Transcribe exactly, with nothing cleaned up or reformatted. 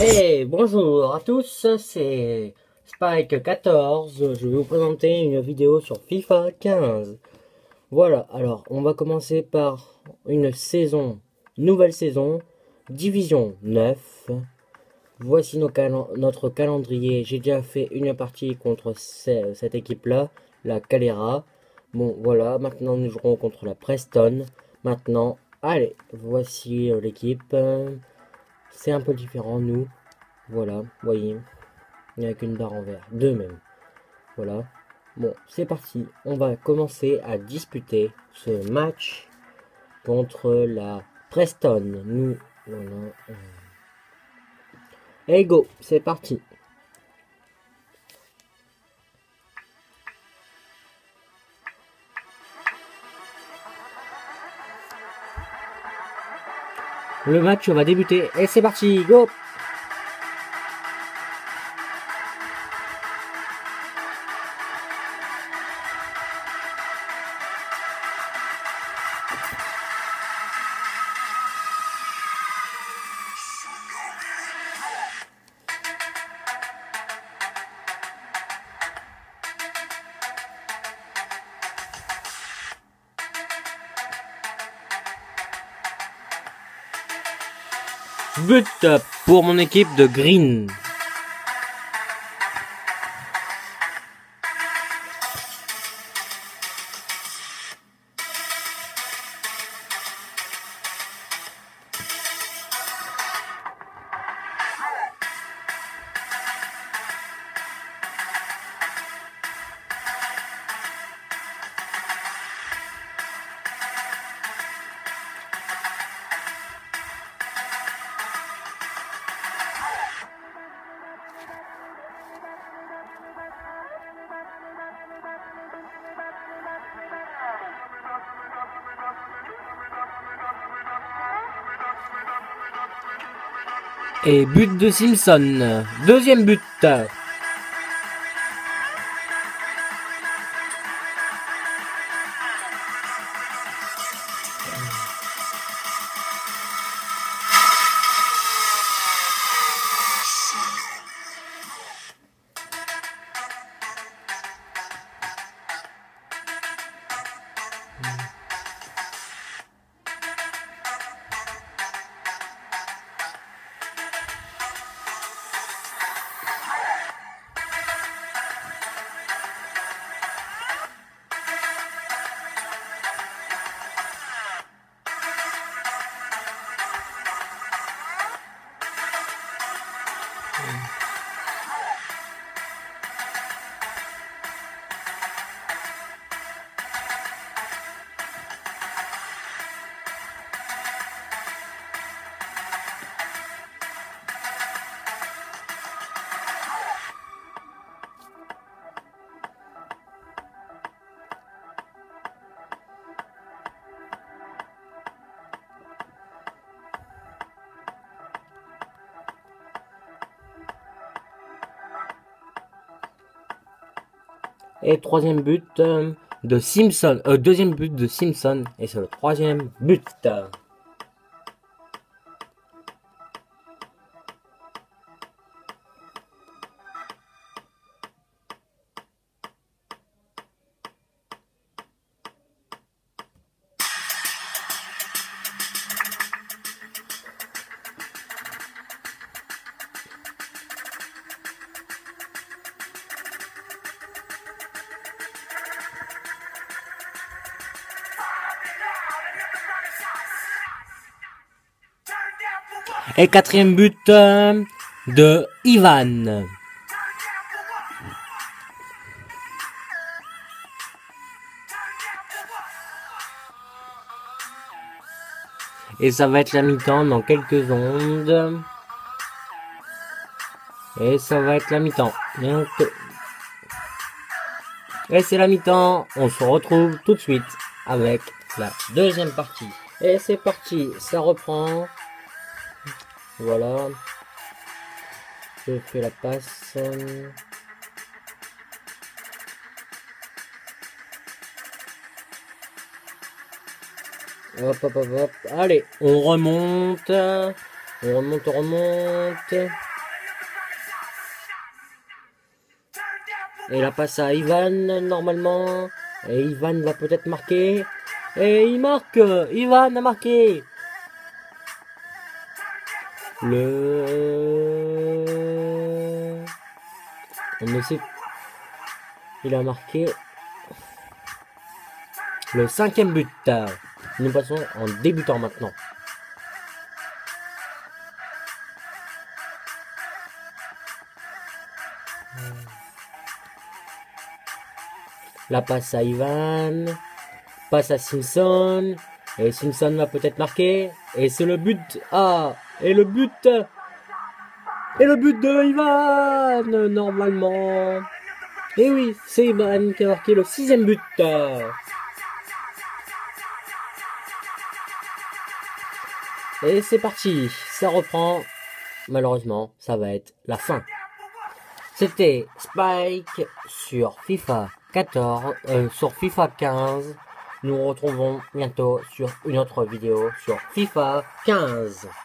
Hey, bonjour à tous, c'est Spike quatorze. Je vais vous présenter une vidéo sur FIFA quinze. Voilà, alors on va commencer par une saison, nouvelle saison, division neuf. Voici nos calen notre calendrier. J'ai déjà fait une partie contre ce cette équipe-là, la Calera. Bon, voilà, maintenant nous jouerons contre la Preston. Maintenant, allez, voici euh, l'équipe. C'est un peu différent, nous. Voilà, voyez, il n'y a qu'une barre en vert, deux même. Voilà. Bon, c'est parti. On va commencer à disputer ce match contre la Preston. Nous, voilà. Et go, c'est parti. Le match va débuter et c'est parti, go. But pour mon équipe de Green. Et but de Simpson. Deuxième but. Et troisième but euh, de Simpson. Euh, deuxième but de Simpson. Et c'est le troisième but. Et quatrième but euh, de Ivan. Et ça va être la mi-temps dans quelques secondes. Et ça va être la mi-temps. Et c'est la mi-temps. On se retrouve tout de suite avec la deuxième partie. Et c'est parti, ça reprend. Voilà. Je fais la passe. Hop, hop, hop, hop. Allez, on remonte. On remonte, on remonte. Et la passe à Ivan, normalement. Et Ivan va peut-être marquer. Et il marque. Ivan a marqué. Le... On ne sait... Il a marqué... Le cinquième but. Nous passons en débutant maintenant. La passe à Ivan. Passe à Simpson. Et Simpson va peut-être marquer. Et c'est le but. Ah. Et le but. Et le but de Ivan. Normalement. Et oui, c'est Ivan qui a marqué le sixième but. Et c'est parti. Ça reprend. Malheureusement, ça va être la fin. C'était Spike sur FIFA quatorze, euh, sur FIFA quinze. Nous nous retrouvons bientôt sur une autre vidéo sur FIFA quinze.